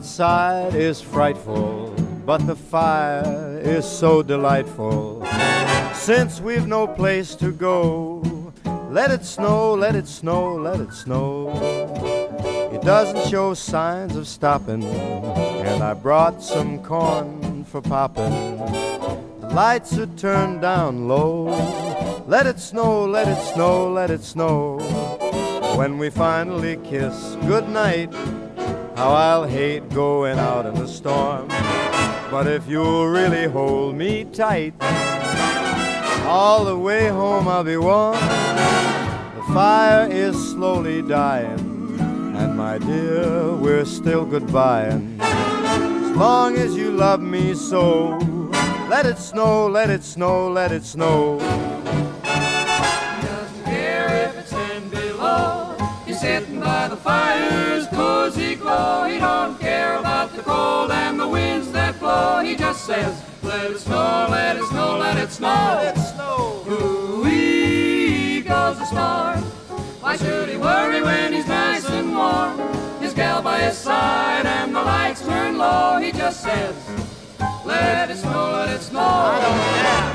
outside is frightful, but the fire is so delightful. Since we've no place to go, let it snow, let it snow, let it snow. It doesn't show signs of stopping, and I brought some corn for popping. The lights are turned down low. Let it snow, let it snow, let it snow. When we finally kiss goodnight, how I'll hate going out in the storm. But if you'll really hold me tight, all the way home I'll be warm. The fire is slowly dying, and my dear, we're still goodbying. As long as you love me so, let it snow, let it snow, let it snow. He doesn't care if it's 10 below. He's sitting by the fire's cozy glow. He don't care about the cold and the winds that blow. He just says, let it snow, let it snow, let it snow. Let it snow. Ooh-wee goes the storm. Why should he worry when he's nice and warm? His gal by his side and the lights turn low. He just says, let it snow, let it snow. I don't care.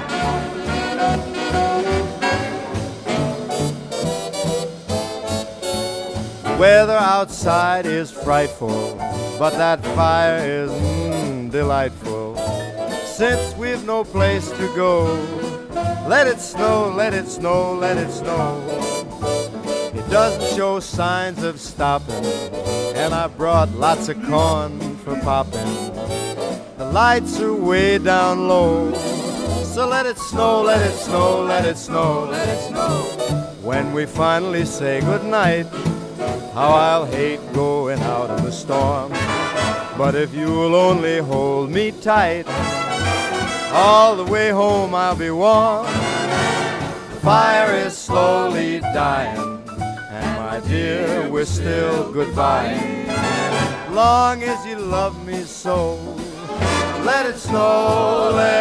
The weather outside is frightful, but that fire is delightful. Since we've no place to go, let it snow, let it snow, let it snow. It doesn't show signs of stopping, and I brought lots of corn for popping. The lights are way down low, so let it snow, let it snow, let it snow, let it snow. When we finally say goodnight, how I'll hate going out in the storm. But if you'll only hold me tight, all the way home I'll be warm. The fire is slowly dying, and my dear, we're still goodbye. Long as you love me so, let it snow, let